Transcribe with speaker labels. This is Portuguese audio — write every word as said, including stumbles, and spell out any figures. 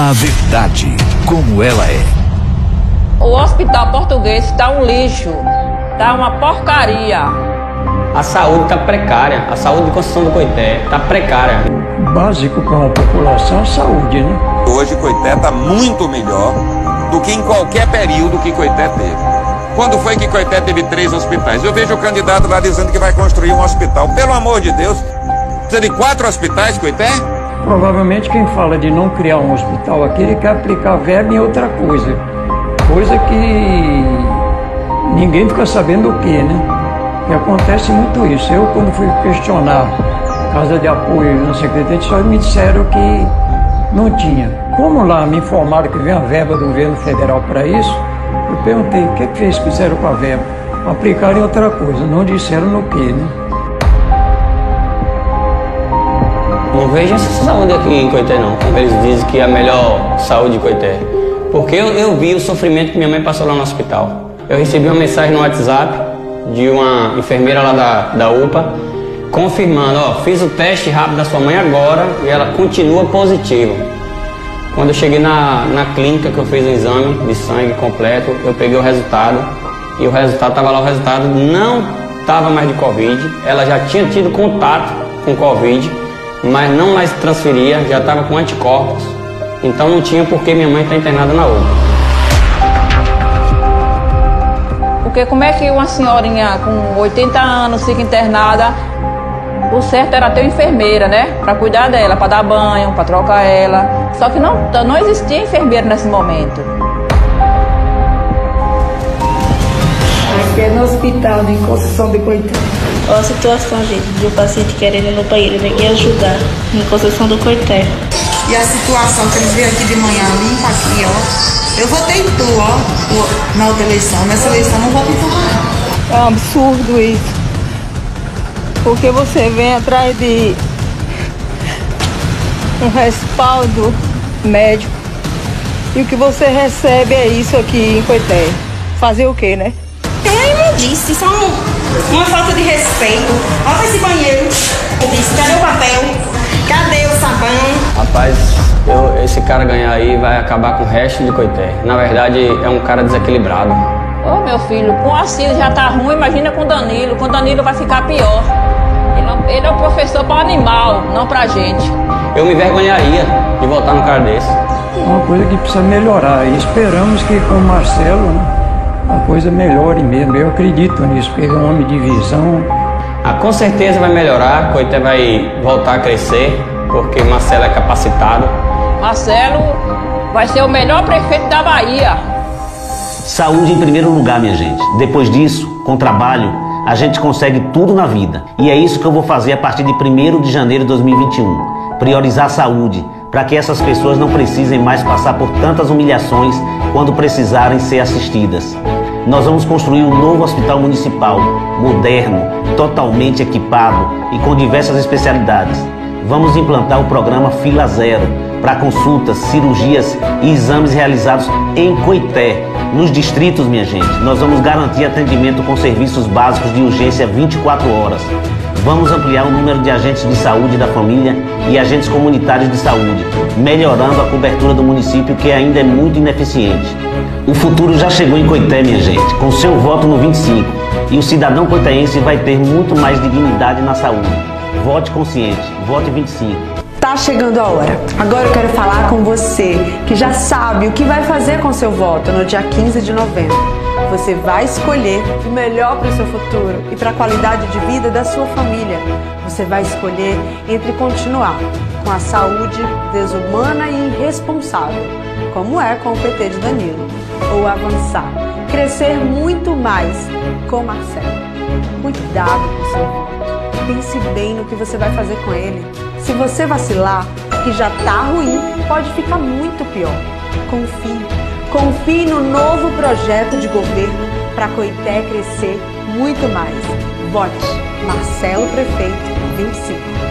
Speaker 1: A verdade como ela é.
Speaker 2: O hospital português está um lixo, está uma porcaria.
Speaker 3: A saúde está precária, a saúde de Conceição do Coité está precária.
Speaker 4: O básico para uma população é a saúde, né?
Speaker 5: Hoje Coité está muito melhor do que em qualquer período que Coité teve. Quando foi que Coité teve três hospitais? Eu vejo o candidato lá dizendo que vai construir um hospital. Pelo amor de Deus, precisa de quatro hospitais, Coité?
Speaker 4: Provavelmente quem fala de não criar um hospital aqui, ele quer aplicar verba em outra coisa. Coisa que ninguém fica sabendo o que, né? Que acontece muito isso. Eu, quando fui questionar casa de apoio na Secretaria, só me disseram que não tinha. Como lá me informaram que vem a verba do governo federal para isso, eu perguntei, o que é que eles fizeram com a verba? Aplicaram em outra coisa, não disseram no que, né?
Speaker 3: Não vejo essa saúde aqui em Coité não, como eles dizem que é a melhor saúde de Coité. Porque eu, eu vi o sofrimento que minha mãe passou lá no hospital. Eu recebi uma mensagem no WhatsApp de uma enfermeira lá da, da U P A, confirmando, ó, fiz o teste rápido da sua mãe agora e ela continua positiva. Quando eu cheguei na, na clínica que eu fiz o exame de sangue completo, eu peguei o resultado e o resultado, estava lá, o resultado não estava mais de Covid, ela já tinha tido contato com Covid, mas não mais transferia, já estava com anticorpos, então não tinha por que minha mãe está internada na U P A.
Speaker 2: Porque como é que uma senhorinha com oitenta anos fica internada? O certo era ter uma enfermeira, né? Para cuidar dela, para dar banho, para trocar ela. Só que não, não existia enfermeira nesse momento.
Speaker 6: Aqui é no hospital de Conceição do Coité.
Speaker 7: Olha a situação, gente, de um paciente querendo ir no banheiro, ninguém ajudar, em Conceição do Coité.
Speaker 6: E a situação que eles vêm aqui de manhã, limpa aqui, ó. Eu votei em tu, ó, na outra eleição. Nessa eleição não votei em tu.
Speaker 8: É um absurdo isso. Porque você vem atrás de um respaldo médico e o que você recebe é isso aqui em Coité. Fazer o quê, né?
Speaker 6: É imundice, isso é um, uma falta de respeito. Olha esse banheiro. Eu disse, cadê o papel? Cadê o sabão?
Speaker 3: Rapaz, eu, esse cara ganhar aí vai acabar com o resto de Coité. Na verdade, é um cara desequilibrado.
Speaker 2: Ô meu filho, com o Assis já tá ruim, imagina com o Danilo. Com o Danilo vai ficar pior. Ele, não, ele é um professor para o animal, não pra gente.
Speaker 3: Eu me envergonharia de votar no cara desse.
Speaker 4: É uma coisa que precisa melhorar e esperamos que com o Marcelo, né, a coisa melhore mesmo. Eu acredito nisso, porque ele é um homem de visão.
Speaker 3: Ah, com certeza vai melhorar, Coité vai voltar a crescer, porque Marcelo é capacitado.
Speaker 2: Marcelo vai ser o melhor prefeito da Bahia.
Speaker 9: Saúde em primeiro lugar, minha gente. Depois disso, com trabalho, a gente consegue tudo na vida. E é isso que eu vou fazer a partir de primeiro de janeiro de dois mil e vinte e um. Priorizar a saúde, para que essas pessoas não precisem mais passar por tantas humilhações quando precisarem ser assistidas. Nós vamos construir um novo hospital municipal, moderno, totalmente equipado e com diversas especialidades. Vamos implantar o programa Fila Zero, para consultas, cirurgias e exames realizados em Coité. Nos distritos, minha gente, nós vamos garantir atendimento com serviços básicos de urgência vinte e quatro horas. Vamos ampliar o número de agentes de saúde da família e agentes comunitários de saúde, melhorando a cobertura do município, que ainda é muito ineficiente. O futuro já chegou em Coité, minha gente, com seu voto no vinte e cinco. E o cidadão coitéense vai ter muito mais dignidade na saúde. Vote consciente, vote vinte e cinco.
Speaker 10: Tá chegando a hora. Agora eu quero falar com você que já sabe o que vai fazer com seu voto no dia quinze de novembro. Você vai escolher o melhor para o seu futuro e para a qualidade de vida da sua família. Você vai escolher entre continuar com a saúde desumana e irresponsável, como é com o P T de Danilo, ou avançar, crescer muito mais com Marcelo. Cuidado com seu voto. Pense bem no que você vai fazer com ele. Se você vacilar, que já tá ruim, pode ficar muito pior. Confie. Confie no novo projeto de governo para Coité crescer muito mais. Vote Marcelo Prefeito vinte e cinco.